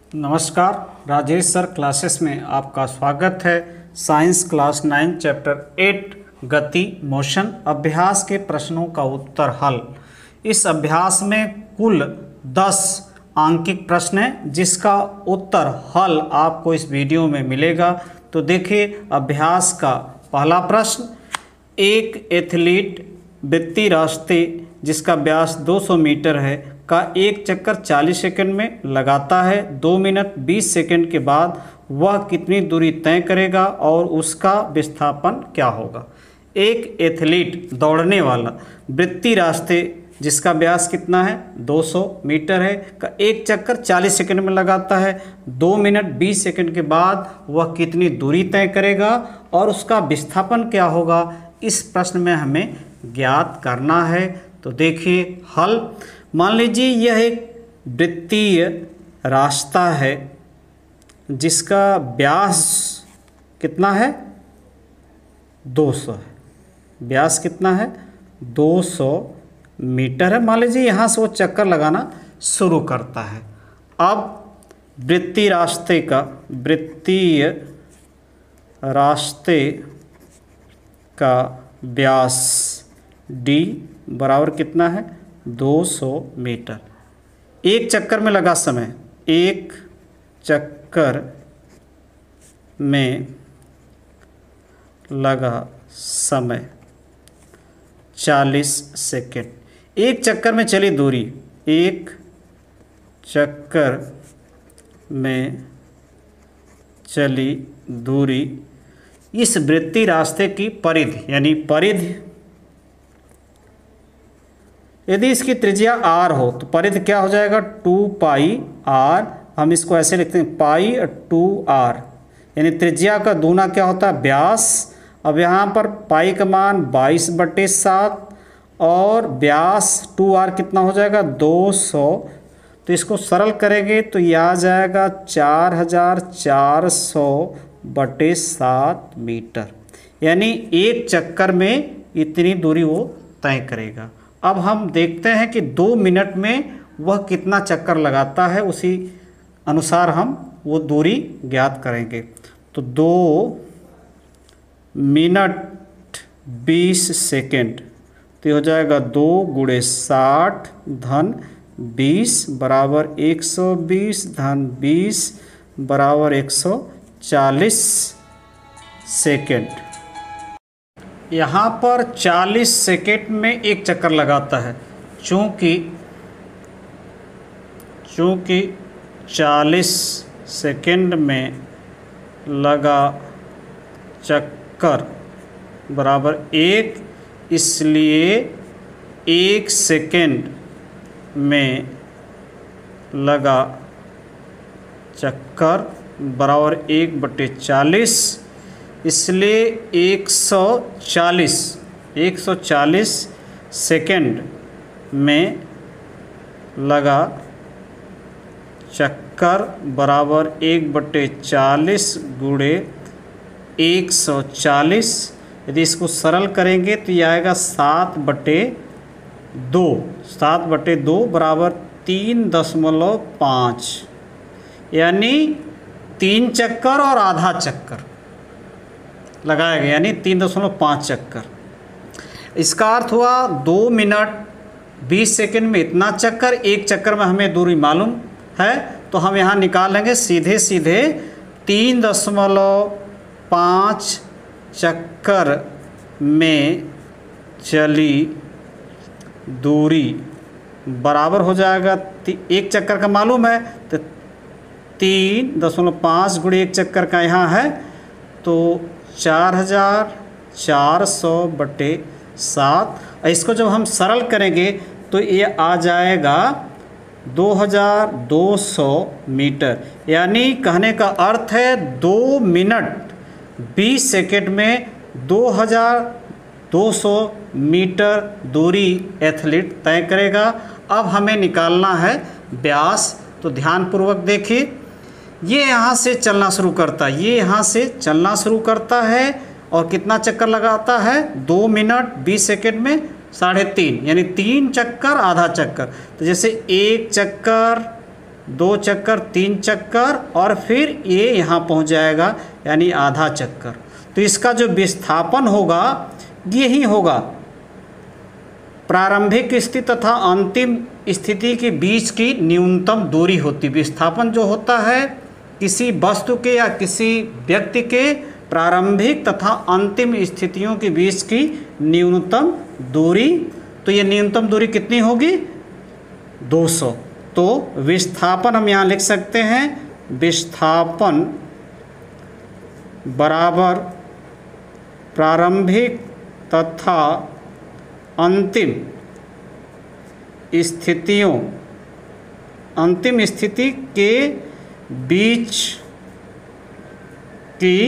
नमस्कार, Rajesh sir classes में आपका स्वागत है। साइंस क्लास 9 चैप्टर 8 गति मोशन अभ्यास के प्रश्नों का उत्तर हल। इस अभ्यास में कुल 10 आंकिक प्रश्न हैं जिसका उत्तर हल आपको इस वीडियो में मिलेगा। तो देखिए अभ्यास का पहला प्रश्न, एक एथलीट वृत्तीय रास्ते जिसका व्यास 200 मीटर है का एक चक्कर 40 सेकंड में लगाता है। 2 मिनट 20 सेकंड के बाद वह कितनी दूरी तय करेगा और उसका विस्थापन क्या होगा। एक एथलीट दौड़ने वाला वृत्तीय रास्ते जिसका व्यास कितना है 200 मीटर है का एक चक्कर 40 सेकंड में लगाता है। 2 मिनट 20 सेकंड के बाद वह कितनी दूरी तय करेगा और उसका विस्थापन क्या होगा, इस प्रश्न में हमें ज्ञात करना है। तो देखिए हल, मान लीजिए यह एक वृत्तीय रास्ता है जिसका व्यास कितना है 200 है। व्यास कितना है 200 मीटर है। मान लीजिए यहाँ से वो चक्कर लगाना शुरू करता है। अब वृत्तीय रास्ते का व्यास d बराबर कितना है 200 मीटर। एक चक्कर में लगा समय, एक चक्कर में लगा समय 40 सेकेंड। एक चक्कर में चली दूरी, एक चक्कर में चली दूरी इस वृत्तीय रास्ते की परिधि, यानी परिधि यदि इसकी त्रिज्या r हो तो परिधि क्या हो जाएगा 2 पाई r। हम इसको ऐसे लिखते हैं पाई 2r, यानी त्रिज्या का दूना क्या होता है व्यास। अब यहाँ पर पाई का मान 22/7 और व्यास 2r कितना हो जाएगा 200। तो इसको सरल करेंगे तो यह आ जाएगा 4400/7 मीटर, यानी एक चक्कर में इतनी दूरी वो तय करेगा। अब हम देखते हैं कि 2 मिनट में वह कितना चक्कर लगाता है, उसी अनुसार हम वो दूरी ज्ञात करेंगे। तो 2 मिनट 20 सेकेंड तो हो जाएगा 2 × 60 धन 20 बराबर 120 धन 20 बराबर 140 सेकेंड। यहाँ पर 40 सेकेंड में एक चक्कर लगाता है। चूँकि 40 सेकेंड में लगा चक्कर बराबर 1, इसलिए 1 सेकेंड में लगा चक्कर बराबर 1/40, इसलिए 140 सेकेंड में लगा चक्कर बराबर 1/40 × 140। यदि इसको सरल करेंगे तो यह आएगा 7/2 बराबर 3.5, यानी 3 चक्कर और आधा चक्कर लगाया गया, यानी 3.5 चक्कर। इसका अर्थ हुआ 2 मिनट 20 सेकेंड में इतना चक्कर, एक चक्कर में हमें दूरी मालूम है तो हम यहाँ निकाल लेंगे सीधे 3.5 चक्कर में चली दूरी बराबर हो जाएगा, एक चक्कर का मालूम है तो 3.5 × 1 चक्कर का यहाँ है तो 4400/7। इसको जब हम सरल करेंगे तो ये आ जाएगा 2200 मीटर, यानी कहने का अर्थ है 2 मिनट 20 सेकेंड में 2200 मीटर दूरी एथलीट तय करेगा। अब हमें निकालना है व्यास। तो ध्यानपूर्वक देखिए, ये यहाँ से चलना शुरू करता है, ये यहाँ से चलना शुरू करता है और कितना चक्कर लगाता है 2 मिनट 20 सेकेंड में 3.5, यानी 3 चक्कर आधा चक्कर। तो जैसे एक चक्कर 2 चक्कर, 3 चक्कर और फिर ये यहाँ पहुँच जाएगा, यानी आधा चक्कर। तो इसका जो विस्थापन होगा यही होगा, प्रारंभिक स्थिति तथा अंतिम स्थिति के बीच की न्यूनतम दूरी होती। विस्थापन जो होता है किसी वस्तु के या किसी व्यक्ति के प्रारंभिक तथा अंतिम स्थितियों के बीच की न्यूनतम दूरी। तो ये न्यूनतम दूरी कितनी होगी? 200। तो विस्थापन हम यहाँ लिख सकते हैं, विस्थापन बराबर प्रारंभिक तथा अंतिम स्थिति के बीच की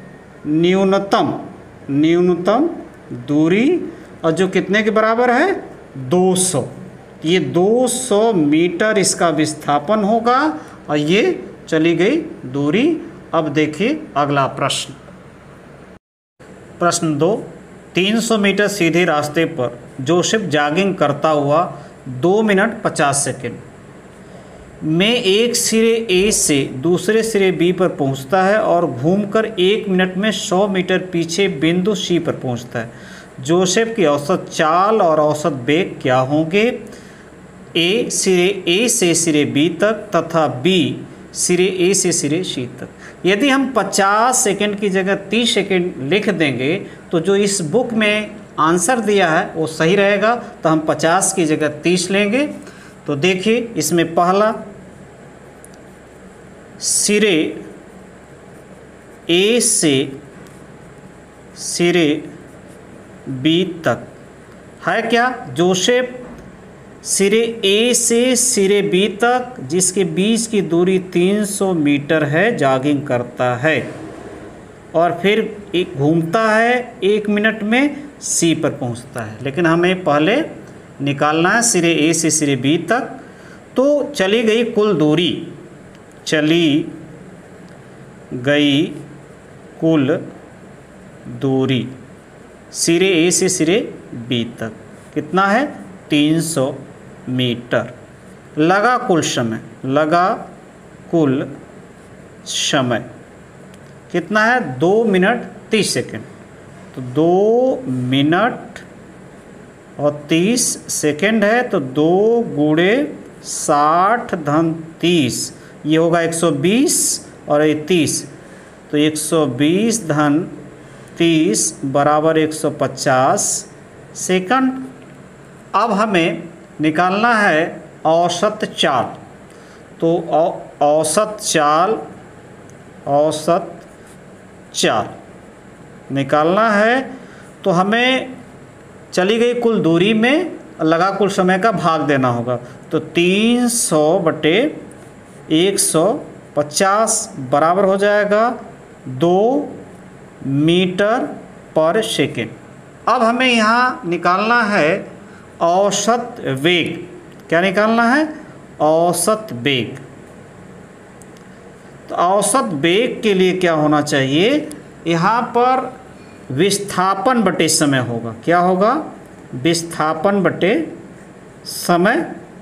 न्यूनतम दूरी, और जो कितने के बराबर है? 200। ये 200 मीटर इसका विस्थापन होगा और ये चली गई दूरी। अब देखिए अगला प्रश्न। प्रश्न 2, 300 मीटर सीधे रास्ते पर जोसेफ जॉगिंग करता हुआ 2 मिनट 50 सेकेंड में एक सिरे ए से दूसरे सिरे बी पर पहुंचता है और घूमकर 1 मिनट में 100 मीटर पीछे बिंदु सी पर पहुंचता है। जोसेफ की औसत चाल और औसत वेग क्या होंगे? ए सिरे ए से सिरे बी तक तथा बी सिरे ए से सिरे सी तक। यदि हम 50 सेकेंड की जगह 30 सेकेंड लिख देंगे तो जो इस बुक में आंसर दिया है वो सही रहेगा, तो हम 50 की जगह 30 लेंगे। तो देखिए इसमें पहला सिरे ए से सिरे बी तक है क्या? जोसेफ सिरे ए से सिरे बी तक, जिसके बीच की दूरी 300 मीटर है, जॉगिंग करता है और फिर एक घूमता है 1 मिनट में सी पर पहुंचता है। लेकिन हमें पहले निकालना है सिरे ए से सिरे बी तक। तो चली गई कुल दूरी, चली गई कुल दूरी सिरे ए से सिरे बी तक कितना है? 300 मीटर। लगा कुल समय कितना है? 2 मिनट 30 सेकेंड। तो 2 मिनट और 30 सेकेंड है, तो 2 गुणे 60 धन 30, ये होगा 120 और ये 30, तो 120 धन 30 बराबर 150 सेकंड। अब हमें निकालना है औसत चाल। तो औसत चाल निकालना है, तो हमें चली गई कुल दूरी में लगा कुल समय का भाग देना होगा। तो 300 बटे 150 बराबर हो जाएगा 2 मीटर पर सेकेंड। अब हमें यहाँ निकालना है औसत वेग। क्या निकालना है? औसत वेग। तो औसत वेग के लिए क्या होना चाहिए? यहाँ पर विस्थापन बटे समय होगा। क्या होगा? विस्थापन बटे समय।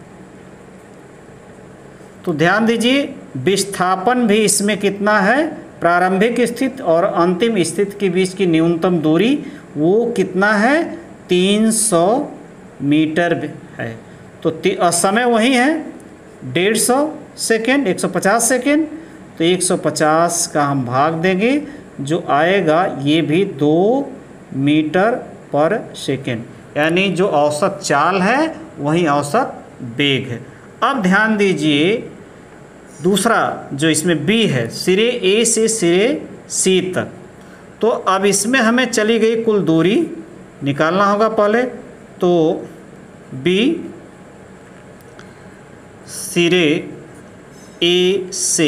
तो ध्यान दीजिए विस्थापन भी इसमें कितना है? प्रारंभिक स्थिति और अंतिम स्थिति के बीच की न्यूनतम दूरी वो कितना है? 300 मीटर है। तो समय वही है 150 सेकेंड, 150 सेकेंड। तो 150 का हम भाग देंगे, जो आएगा ये भी 2 मीटर पर सेकेंड, यानी जो औसत चाल है वही औसत वेग है। अब ध्यान दीजिए दूसरा जो इसमें बी है, सिरे ए से सिरे सी तक। तो अब इसमें हमें चली गई कुल दूरी निकालना होगा पहले। तो बी सिरे ए से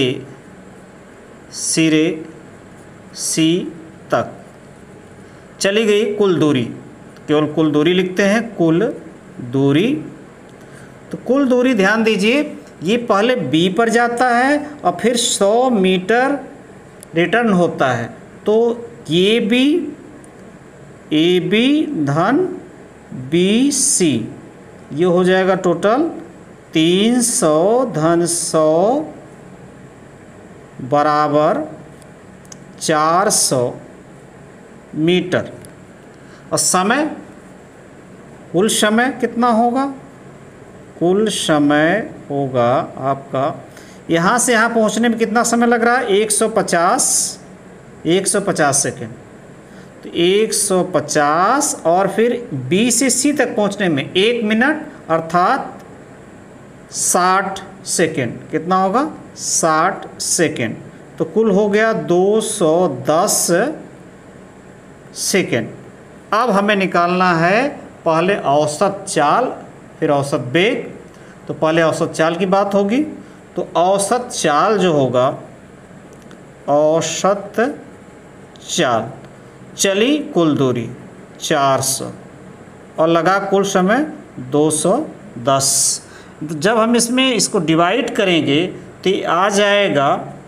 सिरे सी तक चली गई कुल दूरी, केवल कुल दूरी लिखते हैं, कुल दूरी। तो कुल दूरी ध्यान दीजिए ये पहले बी पर जाता है और फिर 100 मीटर रिटर्न होता है। तो ये बी ए बी धन बी सी, ये हो जाएगा टोटल 300 धन 100 बराबर 400 मीटर। और समय, कुल समय कितना होगा? कुल समय होगा आपका, यहाँ से यहाँ पहुँचने में कितना समय लग रहा है? 150 सेकेंड। तो 150 और फिर B से C तक पहुँचने में 1 मिनट अर्थात 60 सेकेंड। कितना होगा? 60 सेकेंड। तो कुल हो गया 210 सेकेंड। अब हमें निकालना है पहले औसत चाल फिर औसत वेग। तो पहले औसत चाल की बात होगी। तो औसत चाल जो होगा, औसत चाल, चली कुल दूरी 400 और लगा कुल समय 210। जब हम इसको डिवाइड करेंगे तो ये आ जाएगा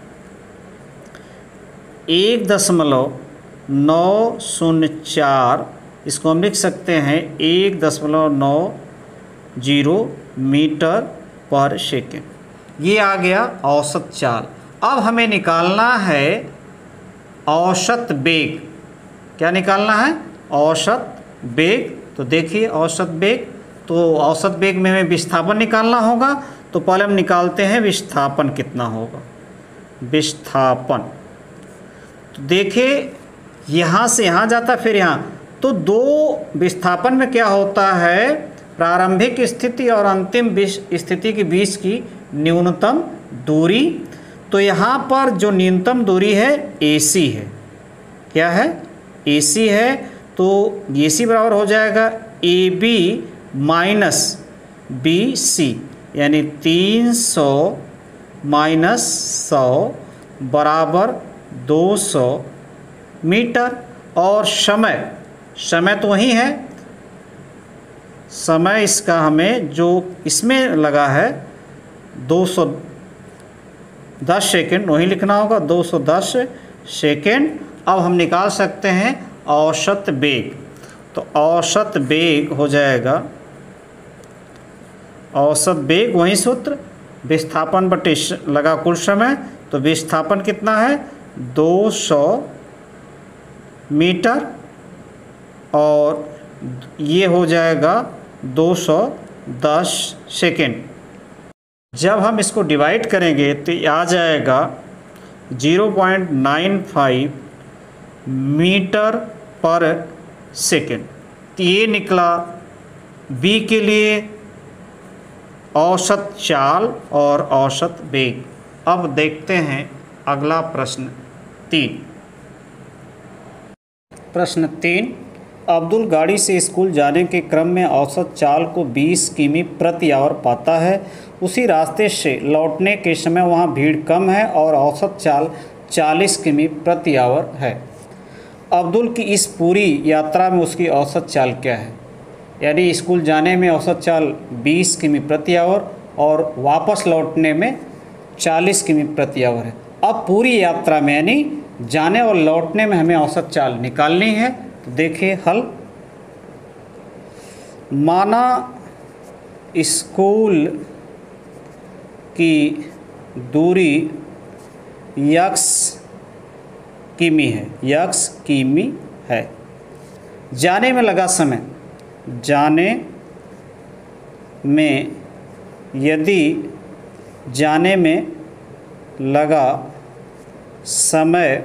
1.904। इसको हम लिख सकते हैं 1.90 मीटर पर सेकेंड। ये आ गया औसत चाल। अब हमें निकालना है औसत वेग। क्या निकालना है? औसत वेग। तो देखिए औसत वेग, तो औसत वेग में हमें विस्थापन निकालना होगा। तो पहले हम निकालते हैं विस्थापन कितना होगा। विस्थापन तो देखिए यहाँ से यहाँ जाता फिर यहाँ, तो दो विस्थापन में क्या होता है? प्रारंभिक स्थिति और अंतिम स्थिति के बीच की न्यूनतम दूरी। तो यहाँ पर जो न्यूनतम दूरी है AC है। क्या है? AC है। तो AC बराबर हो जाएगा AB माइनस BC, यानी 300 माइनस 100 बराबर 200 मीटर। और समय तो वही है। समय इसका हमें जो इसमें लगा है 210 सेकेंड, वही लिखना होगा 210 सेकेंड। अब हम निकाल सकते हैं औसत वेग। तो औसत वेग हो जाएगा, औसत वेग वही सूत्र, विस्थापन बटे लगा कुल समय। तो विस्थापन कितना है? 200 मीटर और ये हो जाएगा 210 सेकेंड। जब हम इसको डिवाइड करेंगे तो ये आ जाएगा 0.95 मीटर पर सेकेंड। तो ये निकला B के लिए औसत चाल और औसत वेग। अब देखते हैं अगला प्रश्न 3। प्रश्न 3, अब्दुल गाड़ी से स्कूल जाने के क्रम में औसत चाल को 20 किमी प्रति आवर पाता है। उसी रास्ते से लौटने के समय वहाँ भीड़ कम है और औसत चाल 40 किमी प्रति आवर है। अब्दुल की इस पूरी यात्रा में उसकी औसत चाल क्या है? यानी स्कूल जाने में औसत चाल 20 किमी प्रति आवर और वापस लौटने में 40 किमी प्रति आवर है। अब पूरी यात्रा में यानी जाने और लौटने में हमें औसत चाल निकालनी है। तो देखिए हल। माना स्कूल की दूरी x किमी है, x किमी है। जाने में लगा समय, जाने में यदि जाने में लगा समय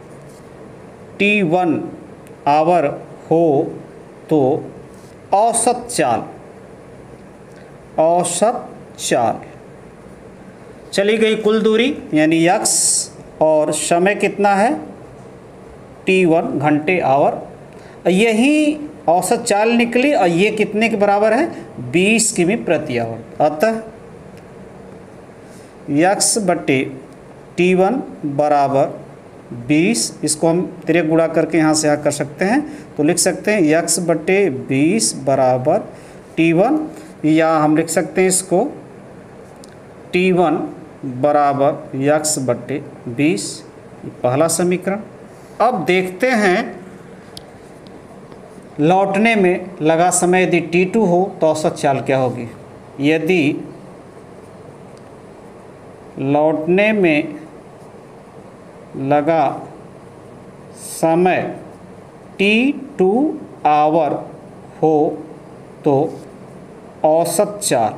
t1 आवर हो तो औसत चाल चली गई कुल दूरी यानी x और समय कितना है t1 घंटे आवर। यही औसत चाल निकली और ये कितने के बराबर है? 20 किमी प्रति आवर। अतः x बटे t1 बराबर 20। इसको हम तिरक गुणा करके यहाँ से यहाँ कर सकते हैं। तो लिख सकते हैं x बटे 20 बराबर t1, या हम लिख सकते हैं इसको t1 बराबर x बटे 20, पहला समीकरण। अब देखते हैं लौटने में लगा समय यदि t2 हो तो औसत चाल क्या होगी। यदि लौटने में लगा समय t2 आवर हो तो औसत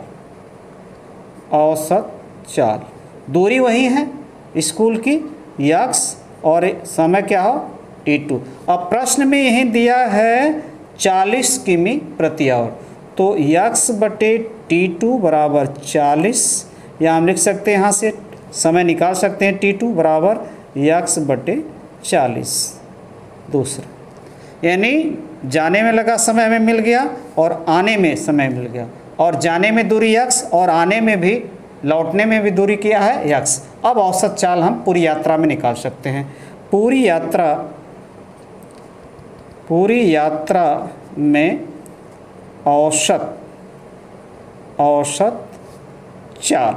चाल दूरी वही है स्कूल की यक्स और समय क्या हो t2। अब प्रश्न में यही दिया है 40 किमी प्रति आवर, तो यक्स बटे t2 बराबर 40, या हम लिख सकते हैं यहाँ से समय निकाल सकते हैं t2 बराबर यक्स बटे 40 दूसरा, यानी जाने में लगा समय हमें मिल गया और आने में समय मिल गया, और जाने में दूरी यक्स और आने में भी लौटने में भी दूरी क्या है यक्स। अब औसत चाल हम पूरी यात्रा में निकाल सकते हैं। पूरी यात्रा में औसत चाल,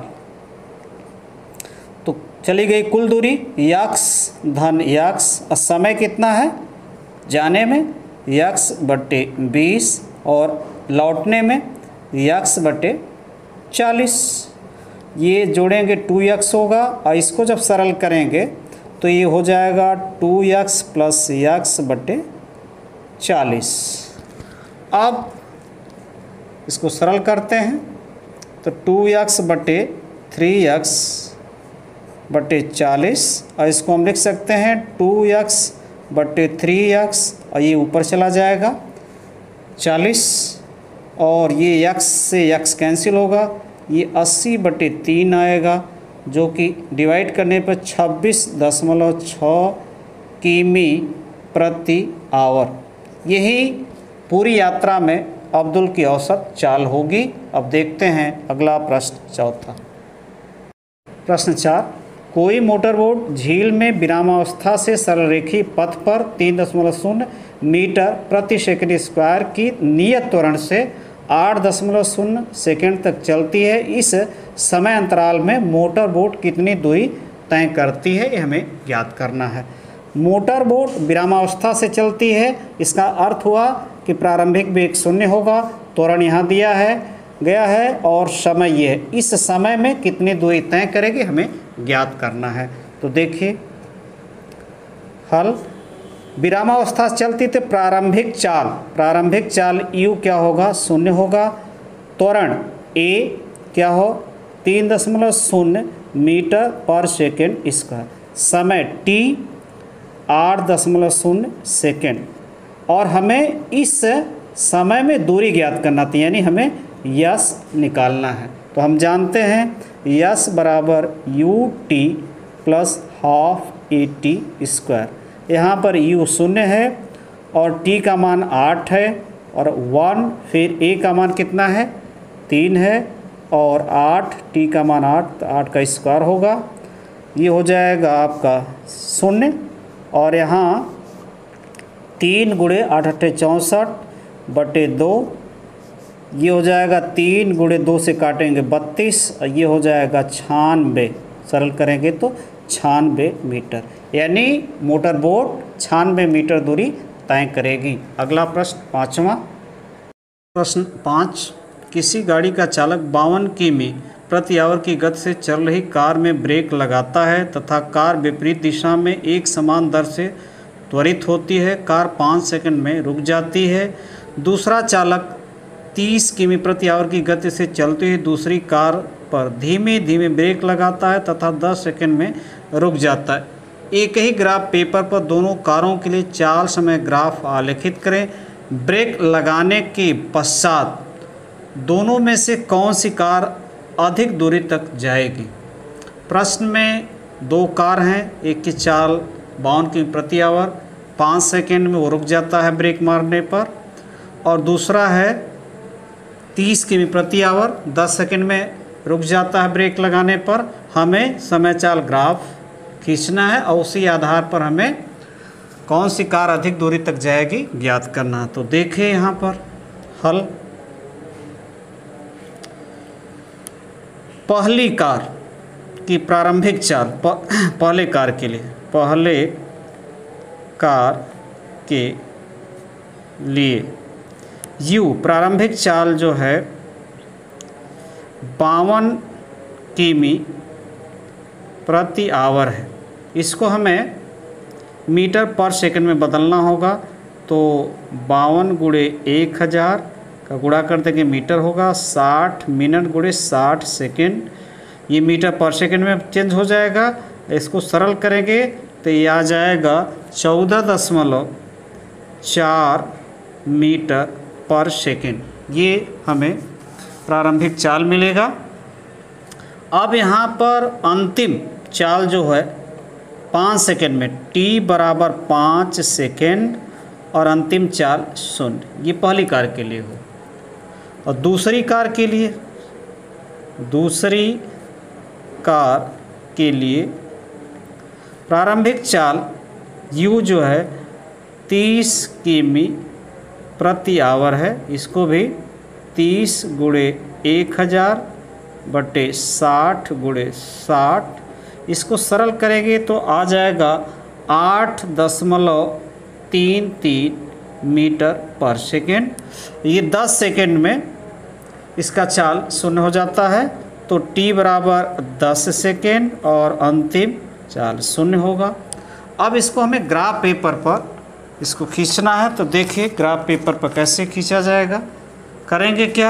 तो चली गई कुल दूरी यक्स धन यक्स, समय कितना है जाने में यक्स बटे 20 और लौटने में यक्स बटे 40। ये जोड़ेंगे 2x होगा और इसको जब सरल करेंगे तो ये हो जाएगा 2x प्लस यक्स बटे 40। अब इसको सरल करते हैं तो 2x बटे 3x बटे 40, और इसको हम लिख सकते हैं 2x बटे 3x, और ये ऊपर चला जाएगा 40, और ये x से x कैंसिल होगा, ये 80 बटे 3 आएगा, जो कि डिवाइड करने पर 26.6 किमी प्रति आवर। यही पूरी यात्रा में अब्दुल की औसत चाल होगी। अब देखते हैं अगला प्रश्न चौथा। प्रश्न 4, कोई मोटरबोट झील में विरामावस्था से सरलरेखी पथ पर 3.0 मीटर प्रति सेकंड स्क्वायर की नियत त्वरण से 8.0 सेकंड तक चलती है। इस समय अंतराल में मोटरबोट कितनी दूरी तय करती है, ये हमें ज्ञात करना है। मोटरबोट विरामावस्था से चलती है, इसका अर्थ हुआ कि प्रारंभिक वेग 0 होगा, त्वरण यहाँ दिया गया है और समय ये है। इस समय में कितनी दूरी तय करेगी हमें ज्ञात करना है। तो देखिए हल, विरामावस्था से चलती तो प्रारंभिक चाल u क्या होगा 0 होगा, त्वरण a क्या हो 3.0 मीटर पर सेकेंड स्क्वायर, समय t 8.0 सेकेंड, और हमें इस समय में दूरी ज्ञात करना थी, यानी हमें यस निकालना है। तो हम जानते हैं यस बराबर ut plus half at square. यहाँ पर u 0 है और t का मान 8 है और 1, फिर a का मान कितना है 3 है और 8, t का मान 8, 8 का स्क्वायर होगा, ये हो जाएगा आपका 0, और यहाँ 3 गुणे 8 8 64 बटे 2, ये हो जाएगा 3 गुणे 2 से काटेंगे 32, और ये हो जाएगा 96, सरल करेंगे तो 96 मीटर, यानी मोटरबोट 96 मीटर दूरी तय करेगी। अगला प्रश्न पाँचवा। प्रश्न 5, किसी गाड़ी का चालक 52 किमी प्रति आवर की गति से चल रही कार में ब्रेक लगाता है तथा कार विपरीत दिशा में एक समान दर से त्वरित होती है। कार 5 सेकंड में रुक जाती है। दूसरा चालक 30 किमी प्रति आवर की गति से चलती हुई दूसरी कार पर धीमे धीमे ब्रेक लगाता है तथा 10 सेकंड में रुक जाता है। एक ही ग्राफ पेपर पर दोनों कारों के लिए चाल समय ग्राफ आलेखित करें। ब्रेक लगाने के पश्चात दोनों में से कौन सी कार अधिक दूरी तक जाएगी। प्रश्न में 2 कार हैं, एक की चाल 52 किमी प्रति आवर, 5 सेकंड में वो रुक जाता है ब्रेक मारने पर, और दूसरा है 30 किमी प्रति आवर, 10 सेकंड में रुक जाता है ब्रेक लगाने पर। हमें समय चाल ग्राफ खींचना है और उसी आधार पर हमें कौन सी कार अधिक दूरी तक जाएगी ज्ञात करना है। तो देखिए यहाँ पर हल, पहली कार की प्रारंभिक चाल पहले कार के लिए u प्रारंभिक चाल जो है 52 किमी प्रति आवर है। इसको हमें मीटर पर सेकंड में बदलना होगा, तो 52 गुणे 1000 का गुणा कर देंगे मीटर होगा, 60 मिनट गुणे 60 सेकंड, ये मीटर पर सेकंड में चेंज हो जाएगा। इसको सरल करेंगे तो ये आ जाएगा 14.4 मीटर पर सेकंड। ये हमें प्रारंभिक चाल मिलेगा। अब यहाँ पर अंतिम चाल जो है 5 सेकंड में, t बराबर 5 सेकंड और अंतिम चाल 0, ये पहली कार के लिए हो। और दूसरी कार के लिए प्रारंभिक चाल u जो है 30 किमी प्रति आवर है। इसको भी 30 गुणे 1000 बटे 60 गुणे 60, इसको सरल करेंगे तो आ जाएगा 8.33 मीटर पर सेकेंड। ये 10 सेकेंड में इसका चाल 0 हो जाता है, तो t बराबर 10 सेकेंड और अंतिम चाल 0 होगा। अब इसको हमें ग्राफ पेपर पर इसको खींचना है, तो देखिए ग्राफ पेपर पर कैसे खींचा जाएगा। करेंगे क्या,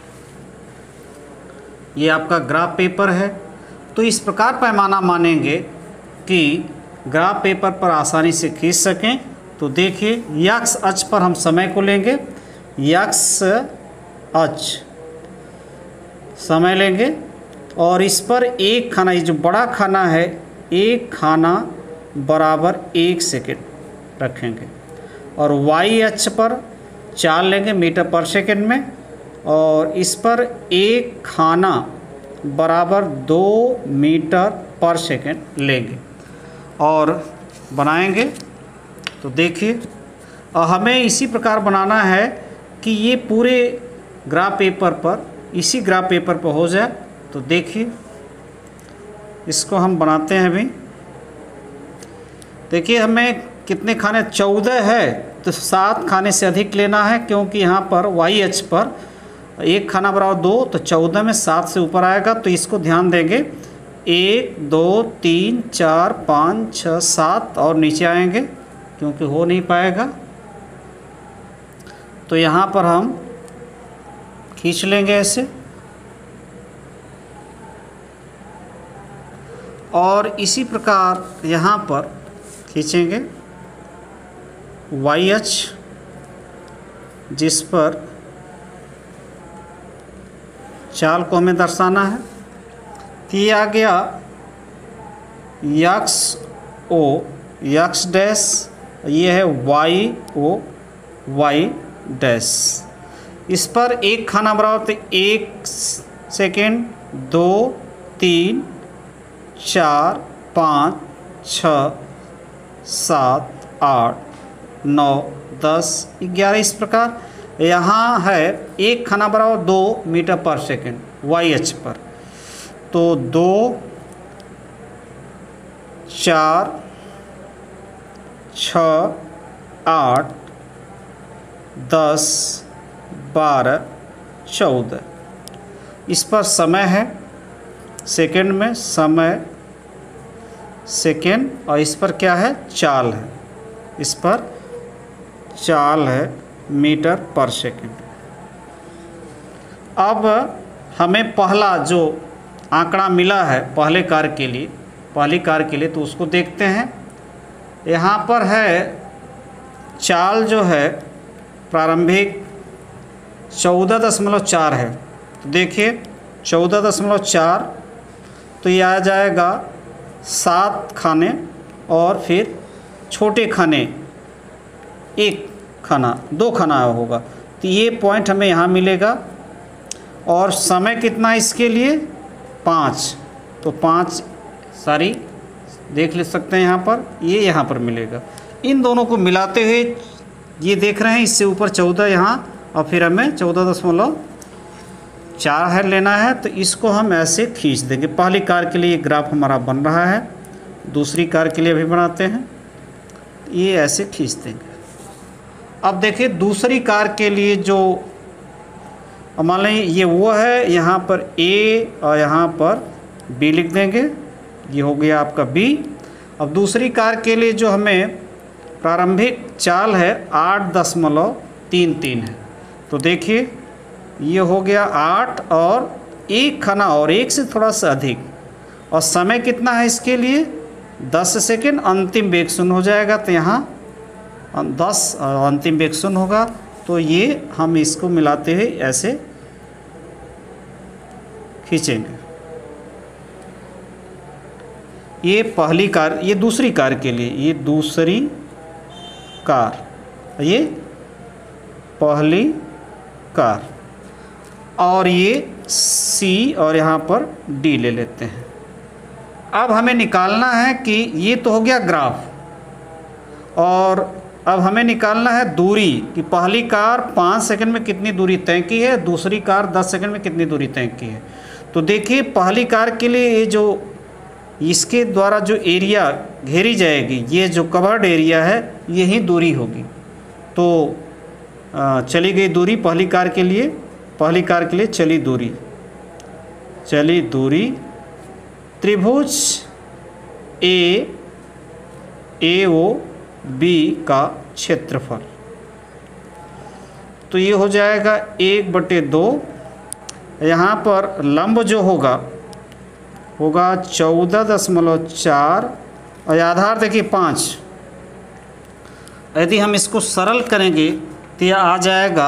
ये आपका ग्राफ पेपर है, तो इस प्रकार पैमाना मानेंगे कि ग्राफ पेपर पर आसानी से खींच सकें। तो देखिए x अक्ष पर हम समय को लेंगे, x अक्ष समय लेंगे और इस पर एक खाना, ये जो बड़ा खाना है, एक खाना बराबर 1 सेकेंड रखेंगे और y अक्ष पर चाल लेंगे मीटर पर सेकेंड में, और इस पर एक खाना बराबर 2 मीटर पर सेकेंड लेंगे और बनाएंगे। तो देखिए हमें इसी प्रकार बनाना है कि ये पूरे ग्राफ पेपर पर, इसी ग्राफ पेपर पर हो जाए। तो देखिए इसको हम बनाते हैं अभी। देखिए हमें कितने खाने, 14 है, तो 7 खाने से अधिक लेना है, क्योंकि यहाँ पर y अक्ष पर एक खाना बराबर 2, तो 14 में 7 से ऊपर आएगा। तो इसको ध्यान देंगे, 1 2 3 4 5 6 7 और नीचे आएंगे क्योंकि हो नहीं पाएगा। तो यहाँ पर हम खींच लेंगे ऐसे, और इसी प्रकार यहाँ पर खींचेंगे y अक्ष, जिस पर चाल को हमें दर्शाना है। कि ये आ गया x डैश, ये है y डैश। इस पर एक खाना बराबर, तो 1 सेकेंड 2 3 4 5 6 7 8 9 10 11, इस प्रकार। यहाँ है एक खाना बराबर 2 मीटर पर सेकेंड y अक्ष पर, तो 2 4 6 8 10 12 14, इस पर समय है सेकेंड में, समय सेकेंड, और इस पर क्या है, चाल है, इस पर चाल है मीटर पर सेकेंड। अब हमें पहला जो आंकड़ा मिला है पहली कार के लिए, तो उसको देखते हैं। यहाँ पर है चाल जो है प्रारंभिक 14.4 है, तो देखिए 14.4, तो ये आ जाएगा 7 खाने और फिर छोटे खाने 1 खाना, 2 खाना होगा, तो ये पॉइंट हमें यहाँ मिलेगा। और समय कितना इसके लिए, 5, तो 5 सारी देख ले सकते हैं यहाँ पर, ये यहाँ पर मिलेगा। इन दोनों को मिलाते हुए ये देख रहे हैं, इससे ऊपर 14 यहाँ, और फिर हमें 14.4 है लेना है, तो इसको हम ऐसे खींच देंगे। पहली कार के लिए ग्राफ हमारा बन रहा है, दूसरी कार के लिए भी बनाते हैं, ये ऐसे खींच देंगे। अब देखिए दूसरी कार के लिए जो मान लें ये वो है, यहाँ पर A और यहाँ पर B लिख देंगे, ये हो गया आपका बी। अब दूसरी कार के लिए जो हमें प्रारंभिक चाल है 8.33 है, तो देखिए ये हो गया 8 और 1 खाना और 1 से थोड़ा सा अधिक, और समय कितना है इसके लिए 10 सेकेंड, अंतिम वेग 0 हो जाएगा, तो यहाँ 10 और अंतिम वेग 0 होगा। तो ये हम इसको मिलाते हुए ऐसे खींचेंगे। ये पहली कार, ये दूसरी कार के लिए, ये दूसरी कार, ये पहली कार, और ये सी और यहाँ पर डी ले लेते हैं। अब हमें निकालना है कि ये तो हो गया ग्राफ, और अब हमें निकालना है दूरी कि पहली कार 5 सेकंड में कितनी दूरी तय की है, दूसरी कार 10 सेकंड में कितनी दूरी तय की है। तो देखिए पहली कार के लिए ये जो इसके द्वारा जो एरिया घेरी जाएगी, ये जो कवर्ड एरिया है, यही दूरी होगी। तो चली गई दूरी पहली कार के लिए, पहली कार के लिए चली दूरी त्रिभुज AO B का क्षेत्रफल। तो ये हो जाएगा 1/2, यहाँ पर लंब जो होगा 14.4 और आधार देखिए 5। यदि हम इसको सरल करेंगे तो यह आ जाएगा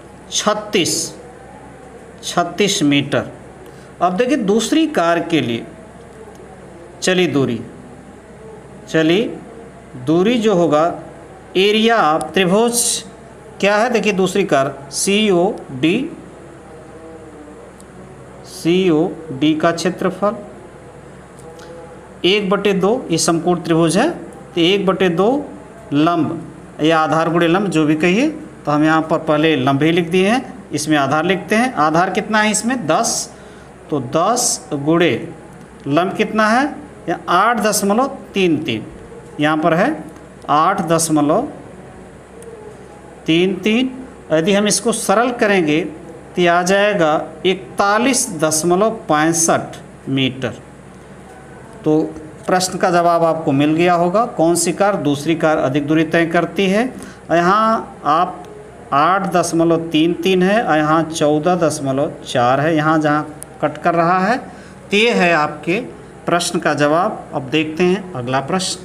36 मीटर। अब देखिए दूसरी कार के लिए चली दूरी जो होगा एरिया त्रिभुज क्या है, देखिए दूसरी कार COD का क्षेत्रफल 1/2, ये समकोण त्रिभुज है, तो 1/2 लंब या आधार गुणे लंब जो भी कहिए, तो हम यहाँ पर पहले लंब ही लिख दिए हैं, इसमें आधार लिखते हैं। आधार कितना है इसमें 10, तो 10 गुणे लंब कितना है या 8.33, यहाँ पर है 8.33। यदि हम इसको सरल करेंगे तो आ जाएगा 41.65 मीटर। तो प्रश्न का जवाब आपको मिल गया होगा। कौन सी कार दूसरी कार अधिक दूरी तय करती है। यहाँ आप 8.33 है और यहाँ 14.4 है, यहाँ जहाँ कट कर रहा है, तो ये है आपके प्रश्न का जवाब। अब देखते हैं अगला प्रश्न।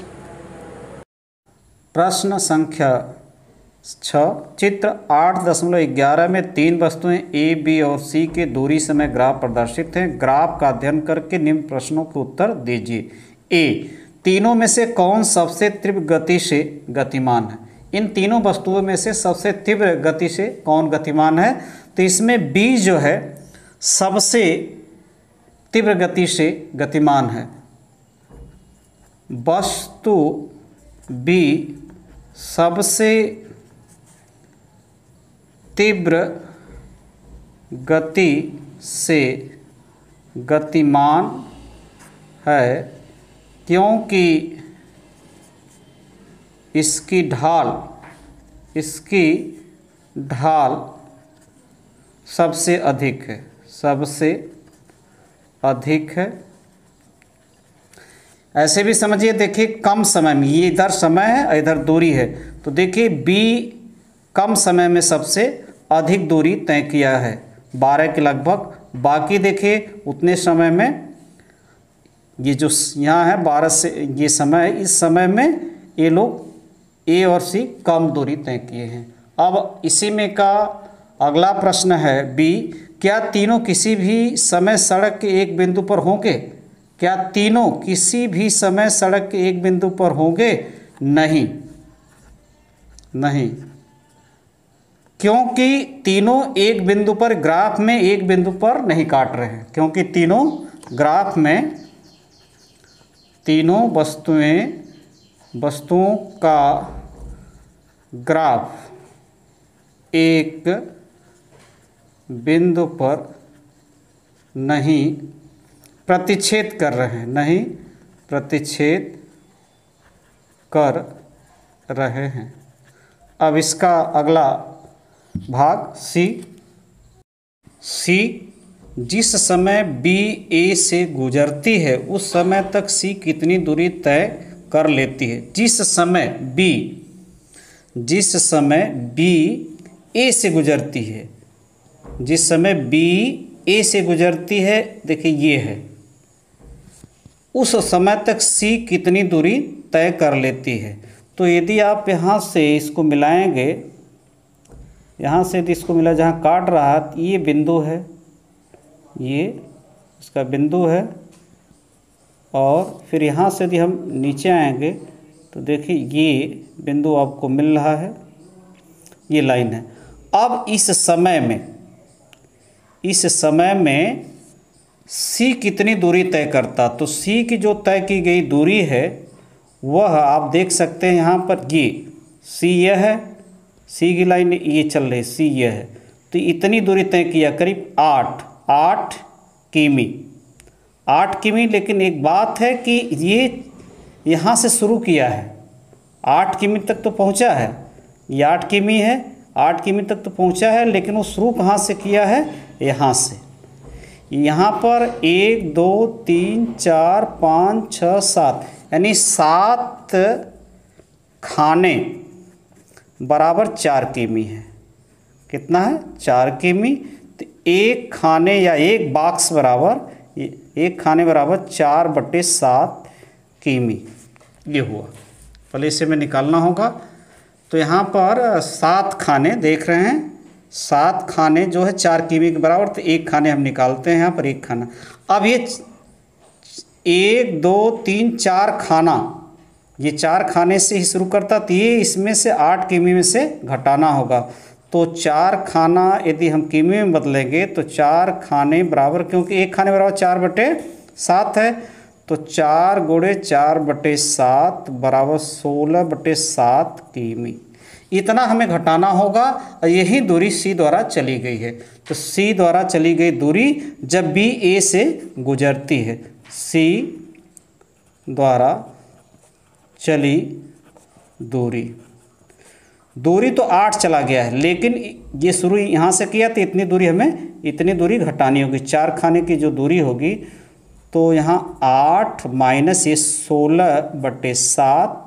प्रश्न संख्या 6, चित्र 8.11 में 3 वस्तुएं A, B और C के दूरी समय ग्राफ प्रदर्शित हैं। ग्राफ का अध्ययन करके निम्न प्रश्नों के उत्तर दीजिए। A, तीनों में से कौन सबसे तीव्र गति से गतिमान है। इन तीनों वस्तुओं में से सबसे तीव्र गति से कौन गतिमान है, तो इसमें B जो है सबसे तीव्र गति से गतिमान है। वस्तु B सबसे तीव्र गति से गतिमान है क्योंकि इसकी ढाल सबसे अधिक है। ऐसे भी समझिए, देखिए कम समय में, ये इधर समय है और इधर दूरी है, तो देखिए B कम समय में सबसे अधिक दूरी तय किया है 12 के लगभग। बाकी देखिए उतने समय में, ये जो यहाँ है 12 से ये समय है, इस समय में ये लोग A और C कम दूरी तय किए हैं। अब इसी में का अगला प्रश्न है B, क्या तीनों किसी भी समय सड़क के एक बिंदु पर होंगे। क्या तीनों किसी भी समय सड़क के एक बिंदु पर होंगे। नहीं, क्योंकि तीनों एक बिंदु पर, ग्राफ में एक बिंदु पर नहीं काट रहे हैं, क्योंकि तीनों ग्राफ में तीनों वस्तुओं का ग्राफ एक बिंदु पर नहीं प्रतिच्छेद कर रहे हैं। अब इसका अगला भाग सी जिस समय बी ए से गुजरती है उस समय तक सी कितनी दूरी तय कर लेती है। जिस समय बी ए से गुजरती है, जिस समय बी ए से गुजरती है, देखिए ये है, उस समय तक सी कितनी दूरी तय कर लेती है। तो यदि आप यहाँ से इसको मिलाएंगे, यहाँ से यदि इसको मिला जहाँ काट रहा है, तो ये बिंदु है, ये इसका बिंदु है, और फिर यहाँ से यदि हम नीचे आएंगे तो देखिए ये बिंदु आपको मिल रहा है, ये लाइन है। अब इस समय में सी कितनी दूरी तय करता, तो सी की जो तय की गई दूरी है वह आप देख सकते हैं यहाँ पर, ये सी यह है, सी की लाइन ये चल रही, सी यह है, तो इतनी दूरी तय किया, करीब 8 किमी। लेकिन एक बात है कि ये यहाँ से शुरू किया है, 8 किमी तक तो पहुँचा है, ये 8 किमी है, 8 किमी तक तो पहुँचा है, लेकिन वो शुरू कहाँ से किया है, यहाँ से। यहाँ पर 1 2 3 4 5 6 7 यानी 7 खाने बराबर 4 किमी है। कितना है, 4 किमी। तो एक खाने या एक बॉक्स बराबर, एक खाने बराबर 4/7 किमी, ये हुआ। पहले इसे में निकालना होगा। तो यहाँ पर 7 खाने देख रहे हैं, 7 खाने जो है 4 किमी के बराबर, तो एक खाने हम निकालते हैं यहाँ पर, एक खाना। अब ये 1 2 3 4 खाना, ये 4 खाने से ही शुरू करता, तो ये इसमें से 8 किमी में से घटाना होगा। तो 4 खाना यदि हम किमी में बदलेंगे तो 4 खाने बराबर, क्योंकि एक खाने बराबर 4/7 है, तो 4 × 4/7 बराबर 16/7 किमी। इतना हमें घटाना होगा, और यही दूरी सी द्वारा चली गई है। तो सी द्वारा चली गई दूरी जब बी ए से गुजरती है, सी द्वारा चली दूरी तो 8 चला गया है, लेकिन ये शुरू यहाँ से किया तो इतनी दूरी घटानी होगी। 4 खाने की जो दूरी होगी, तो यहाँ 8 माइनस ये 16/7,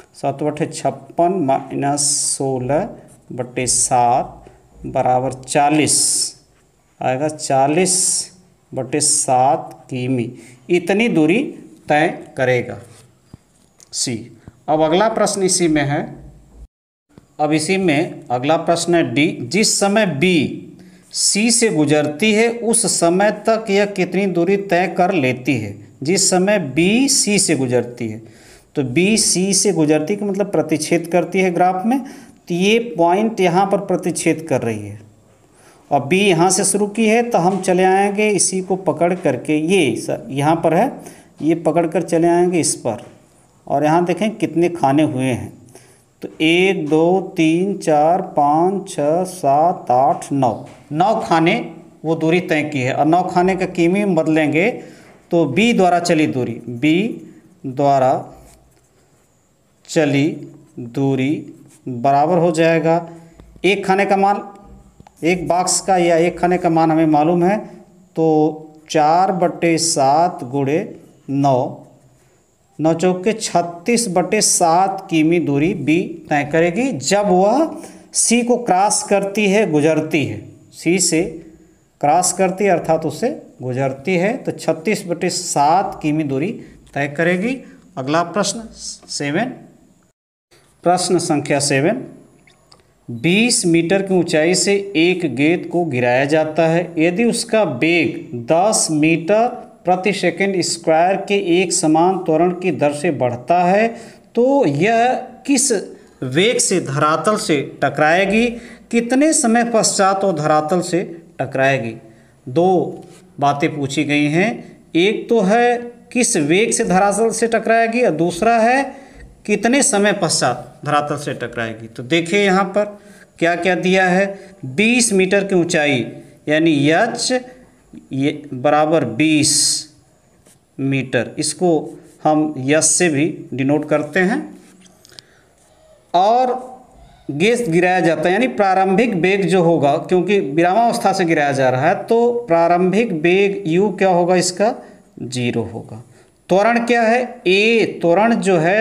7/56 - 16/7 बराबर 40 आएगा, 40/7 किमी। इतनी दूरी तय करेगा सी। अब अगला प्रश्न इसी में है। अब इसी में अगला प्रश्न है डी। जिस समय बी सी से गुजरती है उस समय तक यह कितनी दूरी तय कर लेती है। जिस समय बी सी से गुजरती है, तो बी सी से गुजरती का मतलब प्रतिच्छेद करती है ग्राफ में, तो ये पॉइंट यहाँ पर प्रतिच्छेद कर रही है, और बी यहाँ से शुरू की है, तो हम चले आएंगे इसी को पकड़ करके, ये यहाँ पर है, ये पकड़ कर चले आएंगे इस पर, और यहाँ देखें कितने खाने हुए हैं। तो 1 2 3 4 5 6 7 8 9 खाने वो दूरी तय की है, और 9 खाने का किमी में बदलेंगे तो बी द्वारा चली दूरी बराबर हो जाएगा, एक खाने का मान, एक बॉक्स का या एक खाने का मान हमें मालूम है, तो 4/7 × 9 चौके 36/7 किमी दूरी बी तय करेगी जब वह सी को क्रॉस करती है, गुजरती है, सी से क्रॉस करती है अर्थात उससे गुजरती है, तो 36/7 किमी दूरी तय करेगी। अगला प्रश्न 7, प्रश्न संख्या 7। 20 मीटर की ऊंचाई से एक गेंद को गिराया जाता है। यदि उसका वेग 10 मीटर प्रति सेकंड स्क्वायर के एक समान त्वरण की दर से बढ़ता है, तो यह किस वेग से धरातल से टकराएगी, कितने समय पश्चात वो धरातल से टकराएगी। 2 बातें पूछी गई हैं, एक तो है किस वेग से धरातल से टकराएगी, और दूसरा है कितने समय पश्चात धरातल से टकराएगी। तो देखिए यहाँ पर क्या क्या दिया है। 20 मीटर की ऊंचाई यानी एच ये बराबर 20 मीटर, इसको हम यस से भी डिनोट करते हैं। और गैस गिराया जाता है, यानी प्रारंभिक वेग जो होगा, क्योंकि विरामावस्था से गिराया जा रहा है तो प्रारंभिक वेग u क्या होगा, इसका 0 होगा। त्वरण क्या है, a त्वरण जो है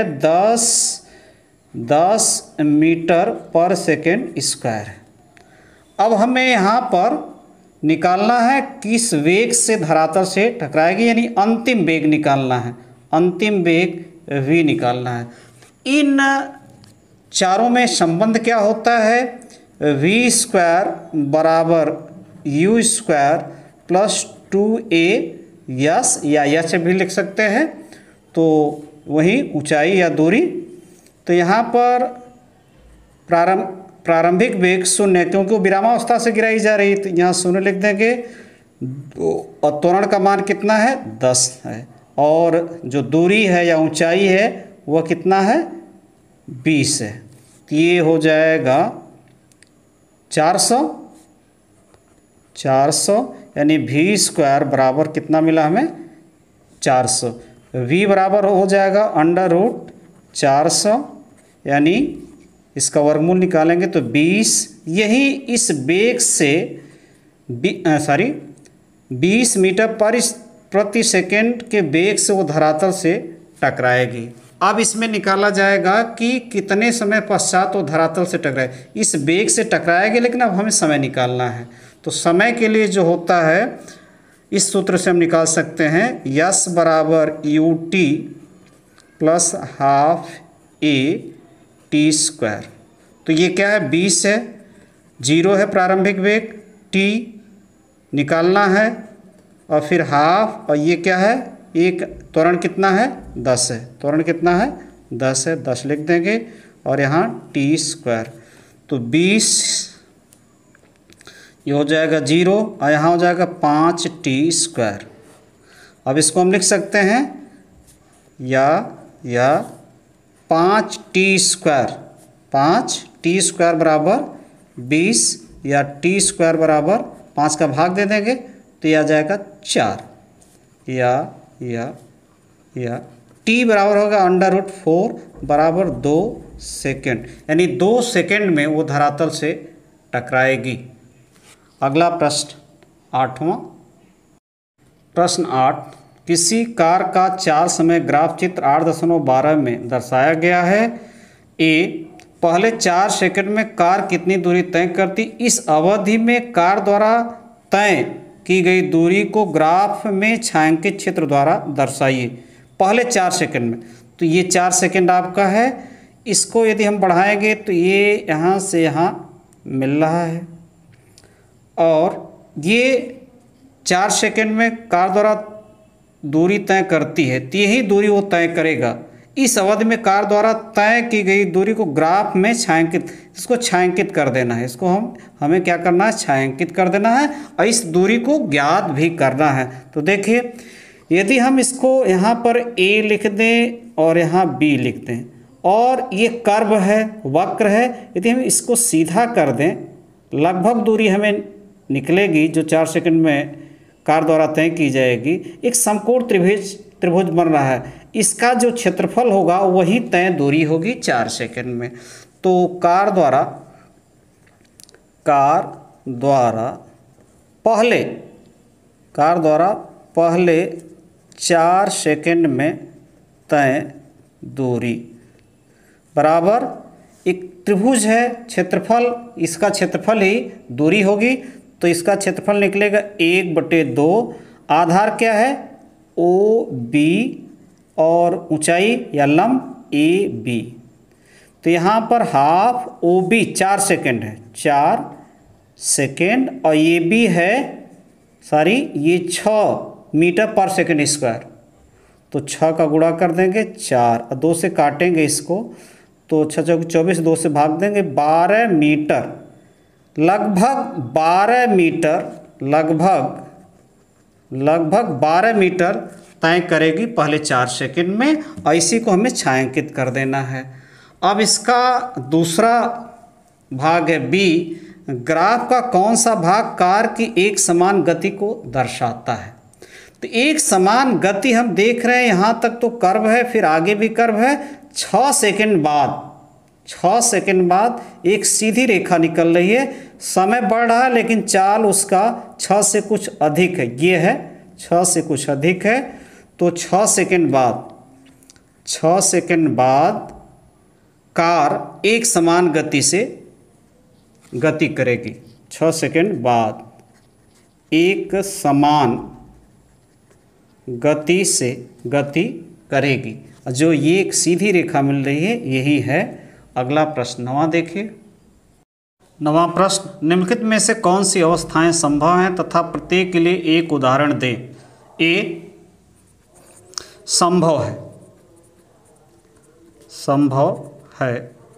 10 मीटर पर सेकेंड स्क्वायर है। अब हमें यहाँ पर निकालना है किस वेग से धरातल से टकराएगी, यानी अंतिम वेग निकालना है, अंतिम वेग v निकालना है। इन चारों में संबंध क्या होता है, v स्क्वायर बराबर u square plus 2a S, या यस से भी लिख सकते हैं, तो वही ऊंचाई या दूरी। तो यहाँ पर प्रारंभिक वेग 0 है, क्योंकि वो विरामावस्था से गिराई जा रही, तो यहाँ 0 लिख देंगे। और त्वरण का मान कितना है, 10 है, और जो दूरी है या ऊंचाई है वह कितना है, 20 है। तो ये हो जाएगा 400, यानी v स्क्वायर बराबर कितना मिला हमें, 400। v बराबर हो जाएगा √400, यानी इसका वर्गमूल निकालेंगे तो 20। यही इस वेग से 20 मीटर पर प्रति सेकेंड के वेग से वो धरातल से टकराएगी। अब इसमें निकाला जाएगा कि कितने समय पश्चात वो धरातल से टकराए, इस वेग से टकराएगी, लेकिन अब हमें समय निकालना है। तो समय के लिए जो होता है, इस सूत्र से हम निकाल सकते हैं, यस बराबर ut plus half a t square. तो ये क्या है, 20 है, 0 है प्रारंभिक वेग, t निकालना है, और फिर हाफ, और ये क्या है, एक त्वरण कितना है, 10 है, त्वरण कितना है, 10 है, 10 लिख देंगे, और यहाँ t स्क्वायर। तो 20 ये हो जाएगा 0, और यहाँ हो जाएगा 5t स्क्वायर। अब इसको हम लिख सकते हैं या 5t स्क्वायर, 5t स्क्वायर बराबर 20, या t स्क्वायर बराबर 5 का भाग दे देंगे तो यह आ जाएगा 4, या t बराबर होगा √4 बराबर 2 सेकेंड, यानी 2 सेकेंड में वो धरातल से टकराएगी। अगला प्रश्न 8वां। प्रश्न 8, किसी कार का 4 समय ग्राफ चित्र 8.12 में दर्शाया गया है। ए पहले 4 सेकंड में कार कितनी दूरी तय करती, इस अवधि में कार द्वारा तय की गई दूरी को ग्राफ में छायांकित क्षेत्र द्वारा दर्शाइए। पहले 4 सेकंड में, तो ये 4 सेकंड आपका है, इसको यदि हम बढ़ाएंगे तो ये यहाँ से यहाँ मिल रहा है, और ये 4 सेकंड में कार द्वारा दूरी तय करती है, तो यही दूरी वो तय करेगा। इस अवधि में कार द्वारा तय की गई दूरी को ग्राफ में छायांकित, इसको छायांकित कर देना है, इसको हमें क्या करना है, छायांकित कर देना है, और इस दूरी को ज्ञात भी करना है। तो देखिए, यदि हम इसको यहाँ पर a लिख दें और यहाँ b लिख दें, और ये कर्व है, वक्र है, यदि हम इसको सीधा कर दें, लगभग दूरी हमें निकलेगी जो 4 सेकंड में कार द्वारा तय की जाएगी। एक समकोण त्रिभुज बन रहा है, इसका जो क्षेत्रफल होगा वही तय दूरी होगी 4 सेकंड में। तो कार द्वारा पहले 4 सेकंड में तय दूरी बराबर, एक त्रिभुज है, क्षेत्रफल, इसका क्षेत्रफल ही दूरी होगी, तो इसका क्षेत्रफल निकलेगा 1/2। आधार क्या है, OB, और ऊंचाई या लंब AB। तो यहाँ पर हाफ OB 4 सेकंड है, 4 सेकंड, और AB है ये 6 मीटर पर सेकंड स्क्वायर। तो 6 का गुणा कर देंगे 4, और 2 से काटेंगे इसको, तो 6 × 24, 2 से भाग देंगे, 12 मीटर, लगभग 12 मीटर तय करेगी पहले 4 सेकंड में, और इसी को हमें छायांकित कर देना है। अब इसका दूसरा भाग है बी, ग्राफ का कौन सा भाग कार की एक समान गति को दर्शाता है। तो एक समान गति हम देख रहे हैं, यहाँ तक तो कर्व है, फिर आगे भी कर्व है, 6 सेकंड बाद 6 सेकंड बाद एक सीधी रेखा निकल रही है, समय बढ़ रहा है लेकिन चाल उसका 6 से कुछ अधिक है, ये है 6 से कुछ अधिक है। तो 6 सेकंड बाद कार एक समान गति से गति करेगी। 6 सेकंड बाद एक समान गति से गति करेगी। जो ये एक सीधी रेखा मिल रही है यही है। अगला प्रश्न 9वां देखिए। 9वां प्रश्न, निम्नलिखित में से कौन सी अवस्थाएं संभव हैं तथा प्रत्येक के लिए एक उदाहरण दें। ए संभव है, संभव है।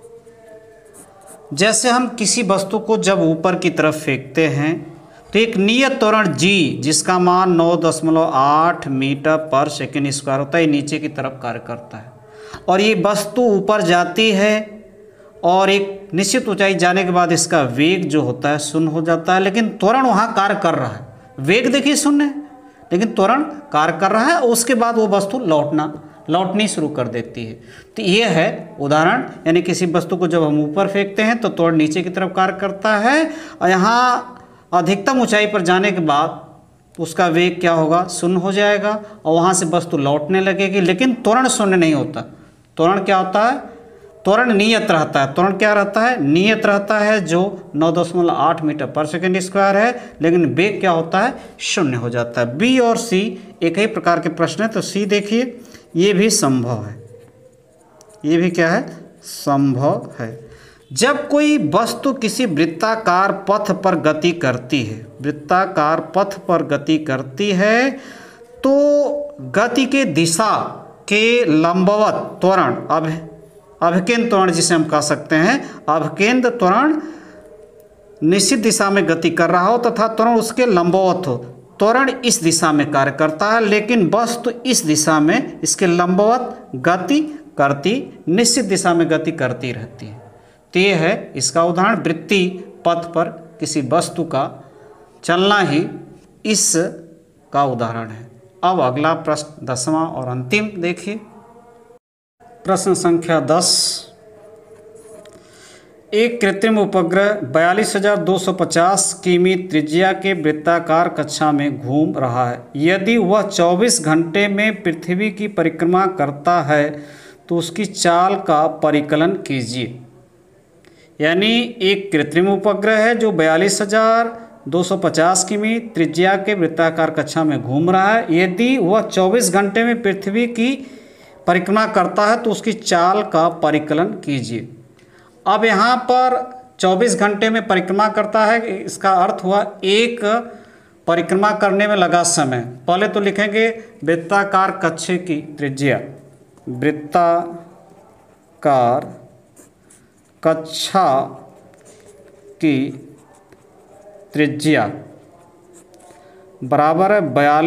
जैसे हम किसी वस्तु को जब ऊपर की तरफ फेंकते हैं तो एक नियत त्वरण g जिसका मान 9.8 मीटर पर सेकेंड स्क्वायर होता है, नीचे की तरफ कार्य करता है। और ये वस्तु ऊपर जाती है और एक निश्चित ऊंचाई जाने के बाद इसका वेग जो होता है शून्य हो जाता है, लेकिन त्वरण वहाँ कार्य कर रहा है। वेग देखिए शून्य है लेकिन त्वरण कार्य कर रहा है और उसके बाद वो वस्तु लौटनी शुरू कर देती है। तो ये है उदाहरण, यानी किसी वस्तु को जब हम ऊपर फेंकते हैं तो त्वरण नीचे की तरफ कार्य करता है और यहाँ अधिकतम ऊंचाई पर जाने के बाद उसका वेग क्या होगा, शून्य हो जाएगा और वहाँ से वस्तु लौटने लगेगी, लेकिन त्वरण शून्य नहीं होता। त्वरण क्या होता है, त्वरण नियत रहता है। त्वरण क्या रहता है, नियत रहता है, जो 9.8 मीटर पर सेकेंड स्क्वायर है, लेकिन वेग क्या होता है, शून्य हो जाता है। बी और सी एक ही प्रकार के प्रश्न है। तो सी देखिए, ये भी संभव है, ये भी क्या है, संभव है। जब कोई वस्तु किसी वृत्ताकार पथ पर गति करती है, वृत्ताकार पथ पर गति करती है, तो गति के दिशा के लंबवत त्वरण, अभिकेंद्र त्वरण जिसे हम कह सकते हैं, अभिकेंद्र त्वरण निश्चित दिशा में गति कर रहा हो तथा त्वरण उसके लंबवत हो। त्वरण इस दिशा में कार्य करता है लेकिन वस्तु इस दिशा में इसके लंबवत गति करती, निश्चित दिशा में गति करती रहती है। तो ये है इसका उदाहरण। वृत्ति पथ पर किसी वस्तु का चलना ही इस का उदाहरण है। अब अगला प्रश्न 10वां और अंतिम देखिए। प्रश्न संख्या 10, एक कृत्रिम उपग्रह 42,250 किमी त्रिज्या के वृत्ताकार कक्षा में घूम रहा है। यदि वह 24 घंटे में पृथ्वी की परिक्रमा करता है तो उसकी चाल का परिकलन कीजिए। यानी एक कृत्रिम उपग्रह है जो 42,250 किमी त्रिज्या के वृत्ताकार कक्षा में घूम रहा है। यदि वह 24 घंटे में पृथ्वी की परिक्रमा करता है तो उसकी चाल का परिकलन कीजिए। अब यहाँ पर 24 घंटे में परिक्रमा करता है, इसका अर्थ हुआ एक परिक्रमा करने में लगा समय। पहले तो लिखेंगे वृत्ताकार कक्षे की त्रिज्या, वृत्ताकार कक्षा की त्रिज्या बराबर है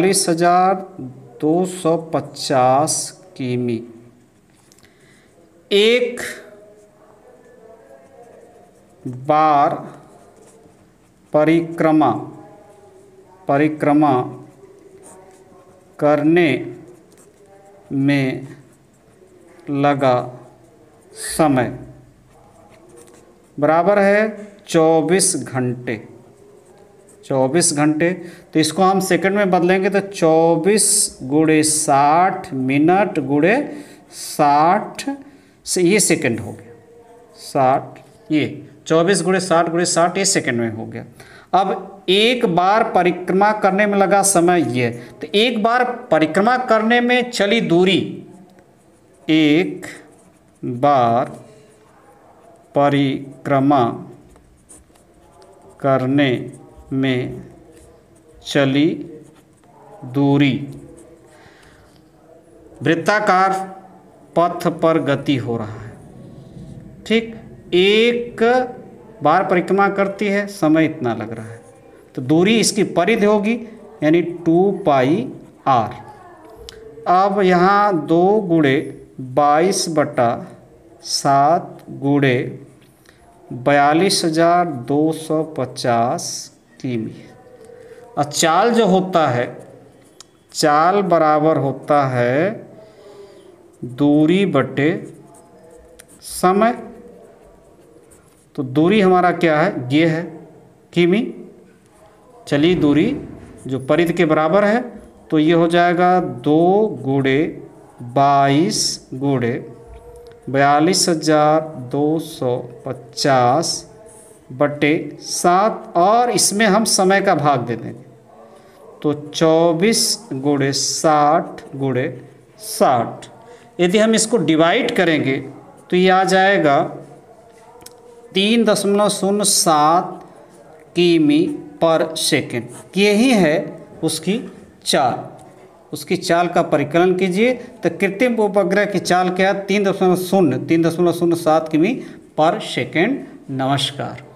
42,250 किमी। एक बार परिक्रमा करने में लगा समय बराबर है 24 घंटे। 24 घंटे, तो इसको हम सेकंड में बदलेंगे तो 24 × 60 मिनट × 60 से ये सेकंड हो गया, 60, ये 24 × 60 × 60 ये सेकंड में हो गया। अब एक बार परिक्रमा करने में लगा समय ये, तो एक बार परिक्रमा करने में चली दूरी, एक बार परिक्रमा करने में चली दूरी, वृत्ताकार पथ पर गति हो रहा है, ठीक। एक बार परिक्रमा करती है, समय इतना लग रहा है, तो दूरी इसकी परिधि होगी यानी 2πr। अब यहाँ 2 × 22/7 × 42,250 किमी। और चाल जो होता है, चाल बराबर होता है दूरी बटे समय। तो दूरी हमारा क्या है, ये है किमी। चलिए दूरी जो परिधि के बराबर है, तो ये हो जाएगा 2 गुणे 22 गुणे 42,250 बटे 7, और इसमें हम समय का भाग दे देंगे, तो 24 गुणे 60 गुणे 60। यदि हम इसको डिवाइड करेंगे तो ये आ जाएगा 3.07 किमी पर सेकेंड। यही है उसकी चाल। उसकी चाल का परिकलन कीजिए तो कृत्रिम उपग्रह की चाल क्या है, 3.07 किमी पर सेकेंड। नमस्कार।